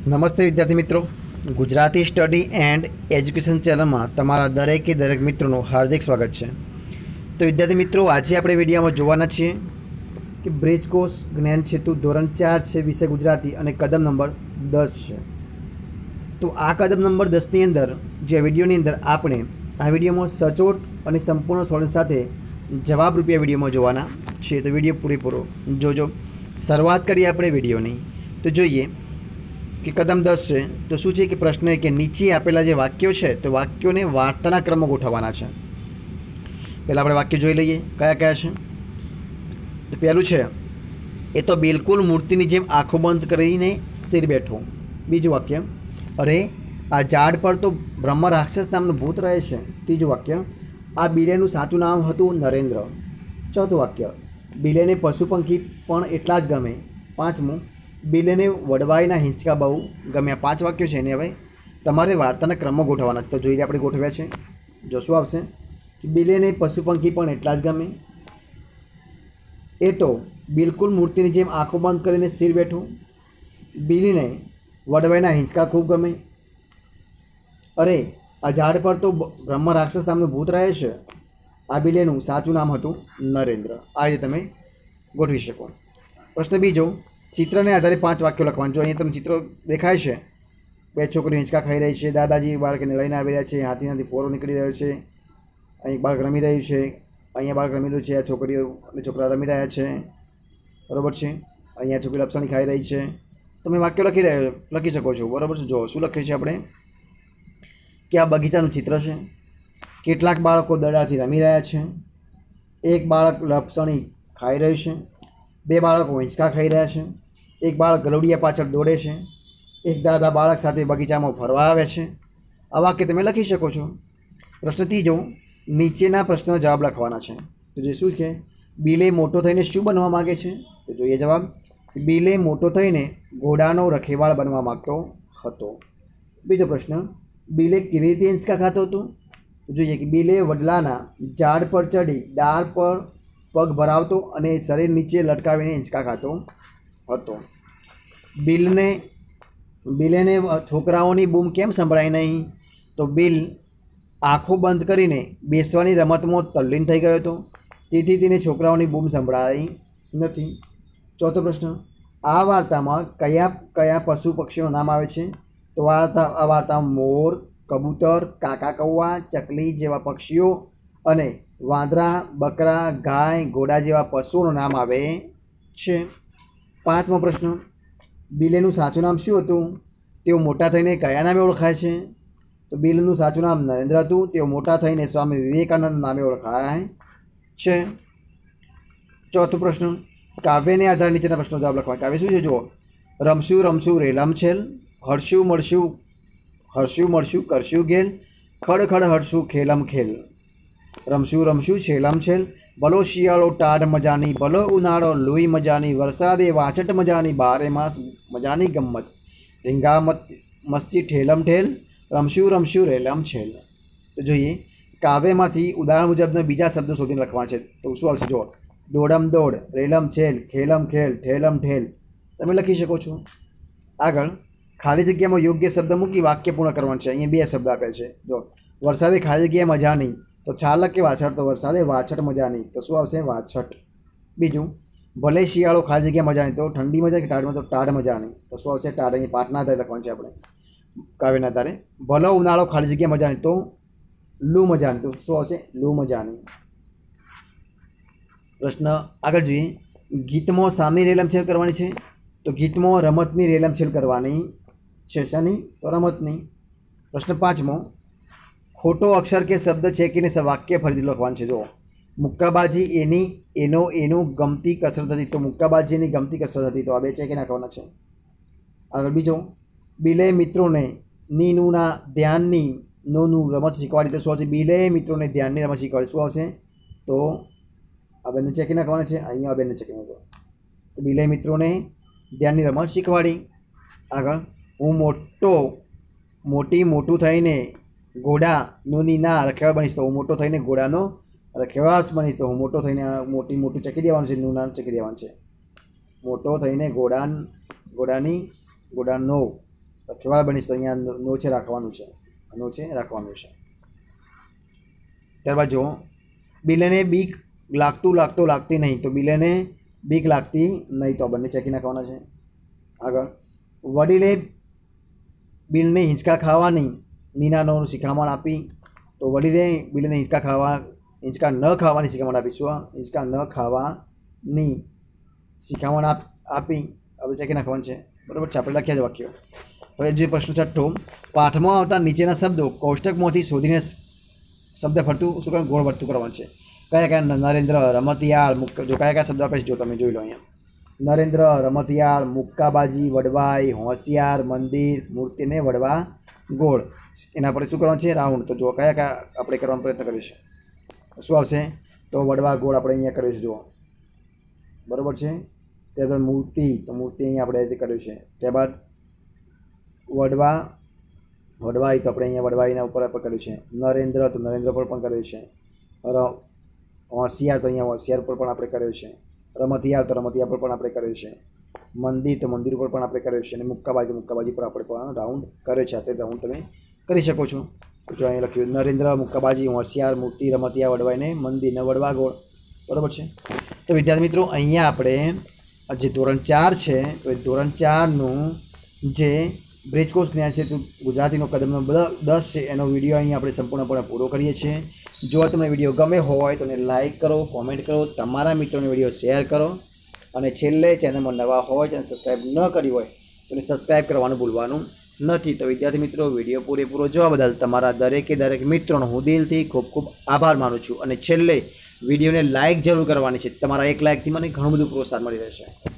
નમસ્તે વિદ્યાર્થી મિત્રો, ગુજરાતી સ્ટડી એન્ડ એજ્યુકેશન ચેનલમાં તમારા દરેકે દરેક મિત્રોનું હાર્દિક સ્વાગત છે। તો વિદ્યાર્થી મિત્રો, આજે આપણે વિડીયોમાં જોવાના છીએ કે બ્રિજ કોર્સ જ્ઞાન સેતુ ધોરણ 4 છે, વિષય ગુજરાતી અને કદમ નંબર 10 છે। તો આ કદમ નંબર 10ની અંદર જે વિડીયોની અંદર આપણે આ વિડીયોમાં સચોટ અને સંપૂર્ણ સોલ્યુશન સાથે જવાબ રૂપિયા વિડીયોમાં જોવાના છીએ। તો વિડીયો પૂરેપૂરો જોજો। શરૂઆત કરીએ આપણે વિડીયોની। તો જોઈએ કે કદમ 10 છે તો શું છે કે પ્રશ્ન કે નીચે આપેલા જે વાક્યો છે તો વાક્યોને વાર્તાના ક્રમમાં ગોઠવવાના છે। પહેલાં આપણે વાક્ય જોઈ લઈએ કયા કયા છે। તો પહેલું છે, એ તો બિલકુલ મૂર્તિની જેમ આંખો બંધ કરીને સ્થિર બેઠો। બીજું વાક્ય, અરે આ ઝાડ પર તો બ્રહ્મ રાક્ષસ નામનું ભૂત રહે છે। ત્રીજું વાક્ય, આ બિલેનું સાચું નામ હતું નરેન્દ્ર। ચોથું વાક્ય, બિલેને પશુ પંખી પણ એટલા જ ગમે। પાંચમું, બિલેને વડવાઈના હિંચકા બહુ ગમે। આ 5 વાક્યો છે, એને હવે તમારે વાર્તાના ક્રમમાં ગોઠવવાના છે। તો જોઈએ આપણે ગોઠવ્યા છે, જો શું આવશે કે બિલેને પશુ પંખી પણ એટલા જ ગમે, એ તો બિલકુલ મૂર્તિની જેમ આંખો બંધ કરીને સ્થિર બેઠું, બિલીને વડવાઈના હિંચકા ખૂબ ગમે, અરે આ ઝાડ પર તો બ્રહ્મ રાક્ષસ નામનું ભૂત રહે છે, આ બિલેનું સાચું નામ હતું નરેન્દ્ર। આ રીતે તમે ગોઠવી શકો। પ્રશ્ન બીજો, ચિત્રને આધારે 5 વાક્યો લખવાના। જો અહીંયા તમને ચિત્ર દેખાય છે, 2 છોકરીઓ હિંચકા ખાઈ રહી છે, દાદાજી બાળકને લઈને આવી રહ્યા છે, હાથીમાંથી પોરો નીકળી રહ્યો છે, અહીં બાળક રમી રહ્યું છે, અહીંયા બાળક રમી રહ્યું છે, આ છોકરીઓ અને છોકરા રમી રહ્યા છે, બરાબર છે, અહીંયા છોકરી લપસણી ખાઈ રહી છે। તમે વાક્યો લખી શકો છો, બરાબર છે। જો શું લખ્યું છે આપણે કે આ બગીચાનું ચિત્ર છે, કેટલાક બાળકો દડાથી રમી રહ્યા છે, એક બાળક લપસણી ખાઈ રહ્યું છે, 2 બાળકો હિંચકા ખાઈ રહ્યા છે, એક બાળક ગલોડિયા પાછળ દોડે છે, એક દાદા બાળક સાથે બગીચામાં ફરવા આવે છે। આ વાક્ય તમે લખી શકો છો। પ્રશ્ન ત્રીજો, નીચેના પ્રશ્નનો જવાબ લખવાના છે। તો જે શું છે, બિલે મોટો થઈને શું બનવા માગે છે? તો જોઈએ જવાબ, બિલે મોટો થઈને ઘોડાનો રખેવાળ બનવા માગતો હતો। બીજો પ્રશ્ન, બિલે કેવી રીતે હિંચકા ખાતો હતો? તો જોઈએ કે બિલે વડલાના ઝાડ પર ચડી ડાળ પર પગ ભરાવતો અને શરીર નીચે લટકાવીને હિંચકા ખાતો હતો। બિલેને છોકરાઓની બૂમ કેમ સંભળાય નહીં? તો બિલ આંખો બંધ કરીને બેસવાની રમતમાં તલ્લીન થઈ ગયો હતો, તેથી તેને છોકરાઓની બૂમ સંભળાઈ નથી। ચોથો પ્રશ્ન, આ વાર્તામાં કયા કયા પશુ પક્ષીઓનું નામ આવે છે? તો આ વાર્તામાં મોર, કબૂતર, કાકા કૌવા, ચકલી જેવા પક્ષીઓ અને વાંદરા, બકરા, ગાય, ઘોડા જેવા પશુઓનું નામ આવે છે। 5મો પ્રશ્ન, બિલેનું સાચું નામ શું હતું? તેઓ મોટા થઈને કયા નામે ઓળખાય છે? તો બિલનું સાચું નામ નરેન્દ્ર હતું, તેઓ મોટા થઈને સ્વામી વિવેકાનંદ નામે ઓળખાય છે। ચોથો પ્રશ્ન, કાવ્યને આધારે નીચેના પ્રશ્નો જવાબ લખવા। કાવ્ય શું છે? જુઓ, રમશું રમશું રેલમ છેલ, હરશું મળશું કરશું ગેલ, ખડ ખડ હરશું ખેલમ ખેલ। રમશું રમશું છેલમ છેલ, ભલો શિયાળો ટાઢ મજાની, ભલો ઉનાળો લોહી મજાની, વરસાદે વાછટ મજાની, બારે માસ મજાની ગમ્મત, ધીંગા મસ્તી ઠેલમ ઠેલ, રમશું રમશું રેલમ છેલ। તો જોઈએ કાવ્યમાંથી ઉદાહરણ મુજબના બીજા શબ્દો શોધીને લખવા છે। તો શું આવશે? જો, દોડમ દોડ, રેલમ છેલ, ખેલમ ખેલ, ઠેલમ ઠેલ તમે લખી શકો છો। આગળ ખાલી જગ્યામાં યોગ્ય શબ્દ મૂકી વાક્ય પૂર્ણ કરવાનું છે। અહીંયા 2 શબ્દ આપ્યા છે। જો, વરસાદે ખાલી જગ્યાએ મજા નહીં, તો છાલક કે વાછટ? તો વરસાદે વાછટ મજા નહીં, તો શું આવશે? વાછટ। બીજું, ભલે શિયાળો ખાલી જગ્યાએ મજા નહીં, તો ઠંડી મજા કે ટાઢમાં? તો ટાઢ મજા નહીં, તો શું આવશે? ટાઢ। અહીં પાઠના આધારે લખવાનું છે આપણે, કાવ્યના આધારે। ભલો ઉનાળો ખાલી જગ્યાએ મજા નહીં, તો લૂ મજા નહીં, તો શું આવશે? લૂ મજા નહીં। પ્રશ્ન આગળ જોઈએ, ગીતમાં સામની રેલમછેલ કરવાની છે, તો ગીતમાં રમતની રેલમછેલ કરવાની છે। શાની? તો રમતની। પ્રશ્ન 5મો, ખોટો અક્ષર કે શબ્દ છેકીને વાક્ય ફરીથી લખવાનું છે। જો, મુક્કાબાજી એનું ગમતી કસરત હતી, તો મુક્કાબાજીની ગમતી કસરત હતી, તો આ 2 ચેકી નાખવાના છે। આગળ બીજો, બિલે મિત્રોને નીનુના ધ્યાનની નોનું રમત શીખવાડી, તો શું આવશે? બિલે મિત્રોને ધ્યાનની રમત શીખવાડી, શું આવશે? તો આ 2ને ચેકી નાખવાના છે, અહીંયા આ 2ને ચેકી નાખો। તો બિલે મિત્રોને ધ્યાનની રમત શીખવાડી। આગળ, હું મોટું થઈને ઘોડાનોની ના રખેવાળ બનીશ, તો હું મોટો થઈને ઘોડાનો રખેવાળ બનીશ, તો હું મોટો થઈને મોટું ચકી દેવાનું છે, નું ચકી દેવાનું છે। મોટો થઈને ઘોડાનો કેવા બનીશ તો અહીંયા નો છે રાખવાનું છે, નો છે રાખવાનું છે. ત્યારબાદ જો બિલેને બીક લાગતી નહીં, તો બિલેને બીક લાગતી નહીં, તો આ બંને ચેકી નાખવાના છે. આગળ વડીલે બિલને હિંચકા ખાવાની નીનાનું શિખામણ આપી, તો વડીલે બિલને હિંચકા ન ખાવાની શિખામણ આપી. શું હિંચકા ન ખાવાની શિખામણ આપી, હવે ચેકી નાખવાનું છે. બરાબર છે, આપણે લખ્યા જ વાક્યો. હવે જે પ્રશ્ન છઠ્ઠો, પાઠમાં આવતા નીચેના શબ્દો કોષ્ટકમાંથી શોધીને શબ્દ ફરતું શું કરવાનું, ગોળ ફરતું કરવાનું છે. કયા કયા? નરેન્દ્ર, રમતિયાળ, જો કયા કયા શબ્દ આપે છે જો તમે જોઈ લો અહીંયા. નરેન્દ્ર, રમતિયાળ, મુક્કાબાજી, વડવાઈ, હોશિયાર, મંદિર, મૂર્તિને વડવા, ગોળ. એના પર શું કરવાનું છે? રાઉન્ડ. તો જો કયા કયા આપણે કરવાનો પ્રયત્ન કરીશું. શું આવશે? તો વડવા, ગોળ આપણે અહીંયા કર્યું છે જુઓ. બરાબર છે. ત્યારબાદ મૂર્તિ, તો મૂર્તિ અહીંયા આપણે કર્યું છે. ત્યારબાદ વડવાઈ, તો આપણે અહીંયા વડવાઈના ઉપર કર્યું છે. નરેન્દ્ર, તો નરેન્દ્ર પર પણ કર્યું છે. હોશિયાર, તો અહીંયા હોશિયાર પર પણ આપણે કર્યું છે. રમતિયાળ, તો રમતિયાળ પર પણ આપણે કર્યું છે. મંદિર, તો મંદિર ઉપર પણ આપણે કર્યું છે. અને મુક્કાબાજી પર આપણે પણ રાઉન્ડ કર્યો છે. તે રાઉન્ડ તમે કરી શકો છો. જો અહીં લખ્યું નરેન્દ્ર, મુક્કાબાજી, હોશિયાર, મૂર્તિ, રમતિયાળ, વડવાઈને, મંદિરને વડવા, ગોળ. બરાબર છે. તો વિદ્યાર્થી મિત્રો અહીંયા આપણે જે ધોરણ 4 છે, તો એ ધોરણ 4નું જે બ્રિજ કોર્સ જ્ઞાન છે, તો ગુજરાતીનો કદમનો 10 છે, એનો વિડીયો અહીં આપણે સંપૂર્ણપણે પૂરો કરીએ છીએ. જો તમને વિડીયો ગમે હોય તો એને લાઇક કરો, કોમેન્ટ કરો, તમારા મિત્રોને વિડીયો શેર કરો, અને છેલ્લે ચેનલમાં નવા હોય, ચેનલ સબસ્ક્રાઈબ ન કરી હોય તો એને સબસ્ક્રાઈબ કરવાનું ભૂલવાનું નથી. તો વિદ્યાર્થી મિત્રો, વિડીયો પૂરેપૂરો જોવા બદલ તમારા દરેક મિત્રોનો હું દિલથી ખૂબ ખૂબ આભાર માનું છું. અને છેલ્લે વિડીયોને લાઇક જરૂર કરવાની છે. તમારા એક લાઇકથી મને ઘણું બધું પ્રોત્સાહન મળી રહેશે.